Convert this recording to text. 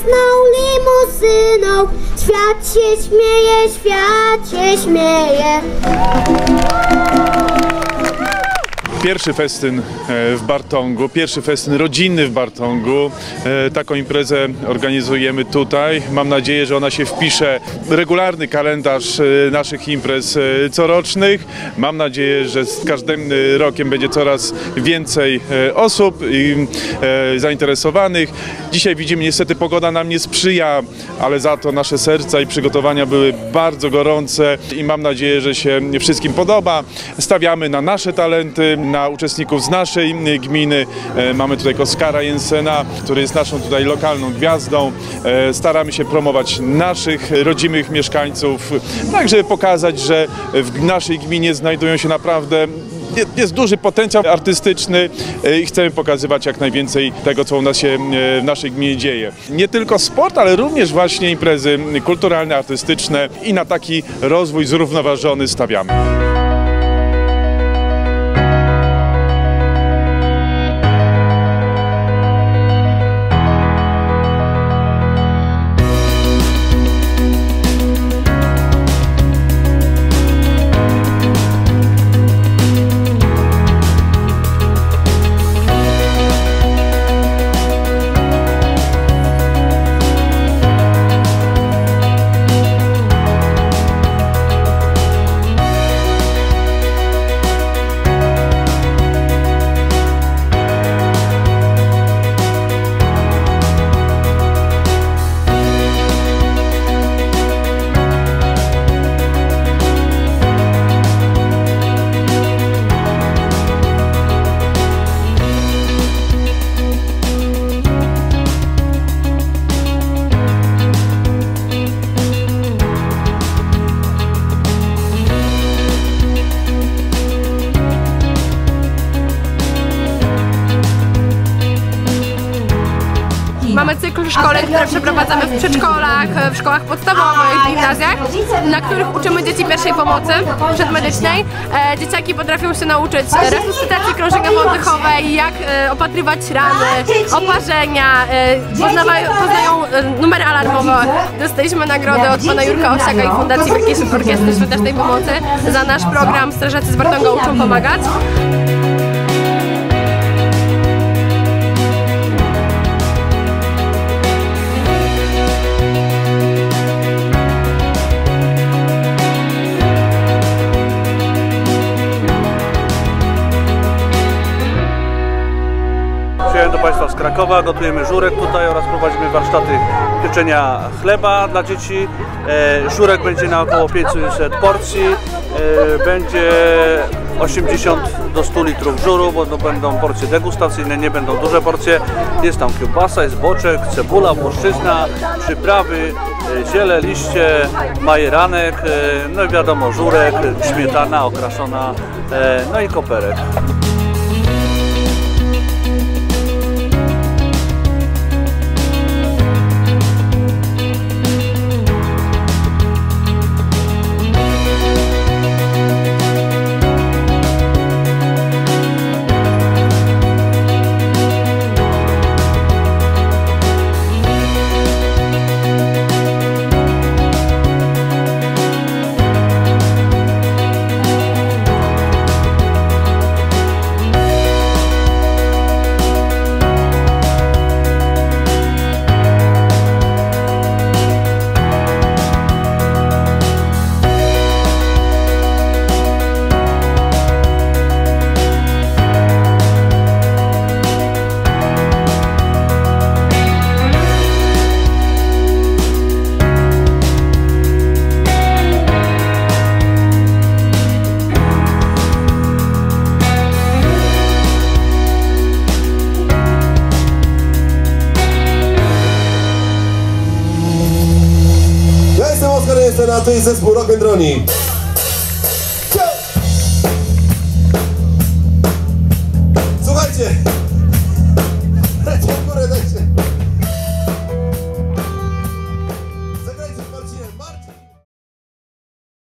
nowoczesną limuzyną. Świat się śmieje, świat się śmieje. Pierwszy festyn w Bartongu, pierwszy festyn rodzinny w Bartongu. Taką imprezę organizujemy tutaj. Mam nadzieję, że ona się wpisze w regularny kalendarz naszych imprez corocznych. Mam nadzieję, że z każdym rokiem będzie coraz więcej osób zainteresowanych. Dzisiaj widzimy, niestety pogoda nam nie sprzyja, ale za to nasze serca i przygotowania były bardzo gorące i mam nadzieję, że się wszystkim podoba. Stawiamy na nasze talenty, na uczestników z naszej gminy. Mamy tutaj Oskara Jensena, który jest naszą tutaj lokalną gwiazdą. Staramy się promować naszych rodzimych mieszkańców, tak żeby pokazać, że w naszej gminie znajdują się naprawdę jest duży potencjał artystyczny i chcemy pokazywać jak najwięcej tego, co u nas się w naszej gminie dzieje. Nie tylko sport, ale również właśnie imprezy kulturalne, artystyczne i na taki rozwój zrównoważony stawiamy. Mamy cykl szkoleń, które przeprowadzamy w przedszkolach, w szkołach podstawowych, w gimnazjach, na których uczymy dzieci pierwszej pomocy przedmedycznej. Dzieciaki potrafią się nauczyć resuscytacji krążeniowo-oddechowej, jak opatrywać rany, oparzenia, poznają numery alarmowe. Dostaliśmy nagrodę od pana Jurka Osiaka i Fundacji Wielkiej Orkiestry Świątecznej Pomocy za nasz program Strażacy z Bartonga uczą pomagać. Do Państwa z Krakowa, gotujemy żurek tutaj oraz prowadzimy warsztaty pieczenia chleba dla dzieci. Żurek będzie na około 500 porcji, będzie 80 do 100 litrów żuru, bo to będą porcje degustacyjne, nie będą duże porcje. Jest tam kiełbasa, jest boczek, cebula, płaszczyzna, przyprawy, ziele, liście, majeranek, no i wiadomo żurek, śmietana okraszona, no i koperek. To jest zespół Rock and Roll.